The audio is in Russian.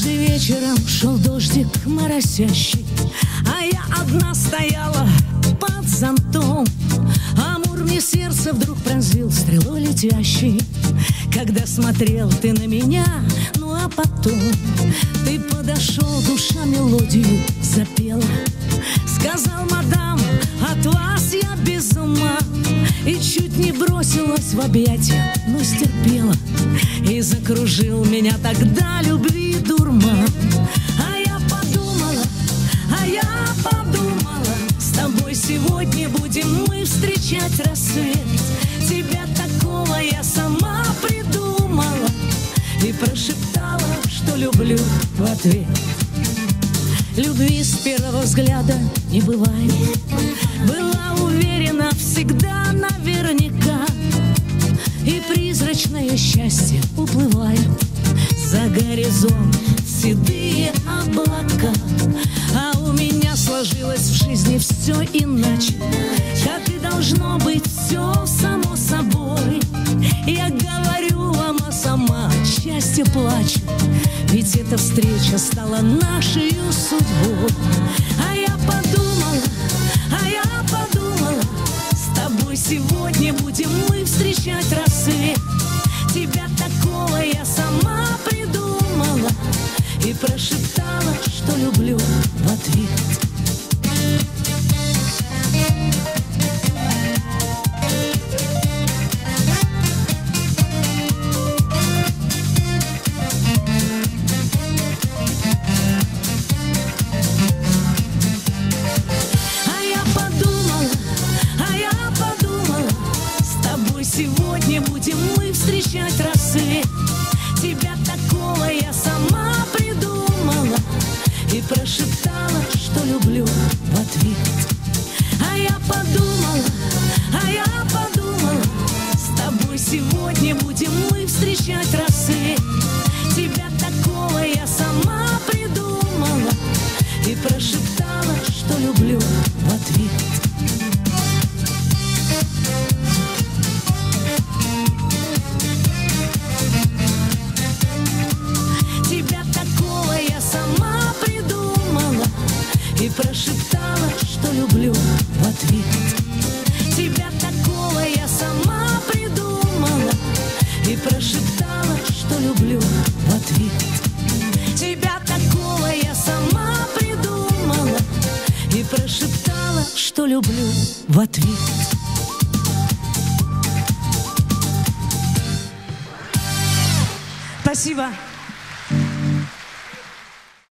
Однажды вечером шел дождик моросящий, а я одна стояла под зонтом. Амур мне сердце вдруг пронзил стрелой летящей, когда смотрел ты на меня. Ну а потом ты подошел, душа мелодию запела, сказал: мадам, от вас я без ума. И чуть не бросилась в объятия, но стерпела, и закружил меня тогда любви дурман. А я подумала, с тобой сегодня будем мы встречать рассвет. Тебя такого я сама придумала и прошептала, что люблю в ответ. Любви с первого взгляда не бывает, была уверена всегда наверняка, и призрачное счастье уплывает за горизонт седые облака. А у меня сложилось в жизни все иначе, как и должно быть все само собой. Я говорю вам, а сама от счастья плачу, ведь эта встреча стала нашей судьбой. А я подумала, с тобой сегодня будем мы встречать рассвет. Тебя такого я сама придумала и прошептала, что люблю в ответ. Сегодня будем мы встречать рассвет. Тебя такого я сама придумала и прошептала, что люблю в ответ. А я подумала, с тобой сегодня будем мы встречать рассвет. Тебя такого я сама придумала и прошептала, что люблю в ответ. И прошептала, что люблю в ответ. Тебя такого я сама придумала и прошептала, что люблю в ответ. Тебя такого я сама придумала и прошептала, что люблю в ответ. Спасибо.